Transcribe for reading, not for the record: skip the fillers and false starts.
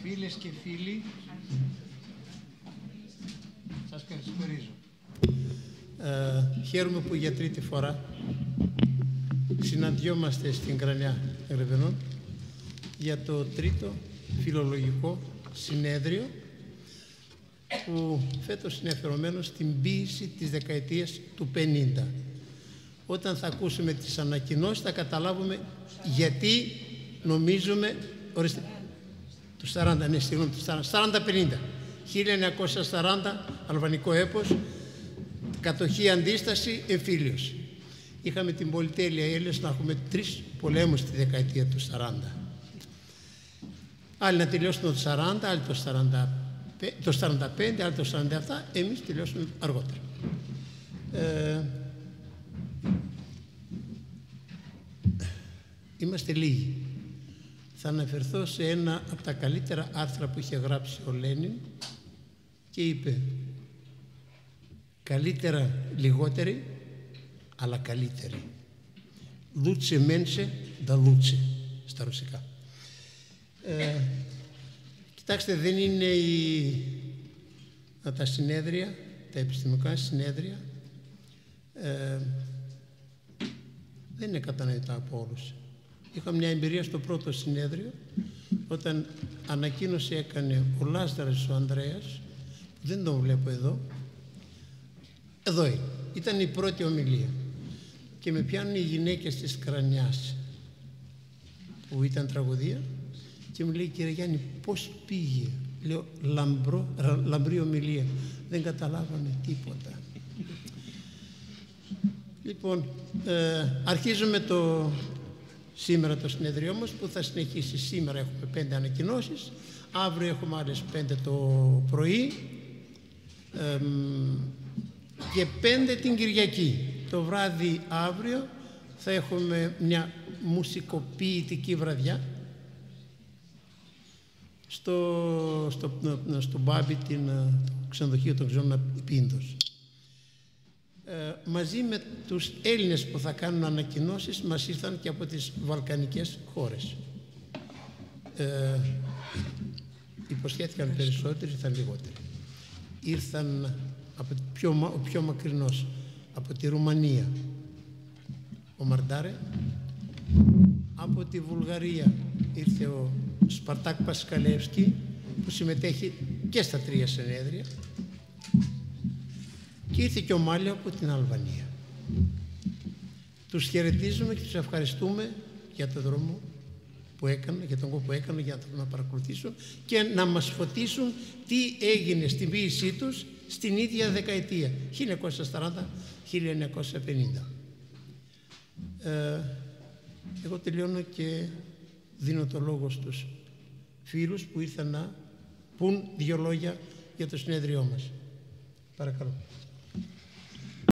Φίλες και φίλοι, σας καλησπερίζω. Χαίρομαι που για τρίτη φορά συναντιόμαστε στην Κρανιά Γρεβενών για το τρίτο φιλολογικό συνέδριο που φέτος είναι αφιερωμένο στην ποίηση της δεκαετίας του 50. Όταν θα ακούσουμε τις ανακοινώσεις θα καταλάβουμε γιατί νομίζουμε, ορίστε, του 40, ναι, συγγνώμη, του 40-50. 1940, αλβανικό έπος, κατοχή, αντίσταση, εμφύλιος. Είχαμε την πολυτέλεια Έλληνες να έχουμε 3 πολέμους τη δεκαετία του 40. Άλλοι να τελειώσουν το 40, άλλοι το 45, άλλοι το 47, εμείς τελειώσουμε αργότερα. Είμαστε λίγοι. Θα αναφερθώ σε ένα από τα καλύτερα άρθρα που είχε γράψει ο Λένιν και είπε καλύτερα λιγότεροι, αλλά καλύτεροι. Λούτσε μένσε, ντα λούτσε στα ρωσικά. Κοιτάξτε, δεν είναι τα συνέδρια, τα επιστημονικά συνέδρια, δεν είναι κατανοητά από όλους. Είχα μια εμπειρία στο πρώτο συνέδριο, όταν ανακοίνωση έκανε ο Λάζαρος ο Ανδρέας, που δεν τον βλέπω εδώ, εδώ είναι. Ήταν η πρώτη ομιλία και με πιάνουν οι γυναίκες της Κρανιάς, που ήταν τραγωδία, και μου λέει, κύριε Γιάννη, πώς πήγε? Λέω, λαμπρή ομιλία. Δεν καταλάβανε τίποτα. Λοιπόν, αρχίζουμε σήμερα το συνεδριό μας, που θα συνεχίσει. Σήμερα έχουμε 5 ανακοινώσεις, αύριο έχουμε άλλες 5 το πρωί και 5 την Κυριακή. Το βράδυ αύριο θα έχουμε μια μουσικοποιητική βραδιά στο Μπάμπι, το ξενοδοχείο των Ξενών Πίνδος. Μαζί με τους Έλληνες που θα κάνουν ανακοινώσεις μας ήρθαν και από τις βαλκανικές χώρες. Υποσχέθηκαν περισσότεροι, ήρθαν λιγότεροι. Ήρθαν από ο πιο μακρινός, από τη Ρουμανία, ο Μαρντάρε. Από τη Βουλγαρία ήρθε ο Σπαρτάκ Πασκαλεύσκι, που συμμετέχει και στα 3 συνέδρια. Και ήρθε και ο Μάλιο από την Αλβανία. Τους χαιρετίζουμε και τους ευχαριστούμε για τον δρόμο που έκαναν, για τον κόπο που έκαναν, για να παρακολουθήσουν και να μας φωτίσουν τι έγινε στην ποίησή τους στην ίδια δεκαετία, 1940-1950. Εγώ τελειώνω και δίνω το λόγο στους φίλους που ήρθαν να πούν 2 λόγια για το συνέδριό μας. Παρακαλώ.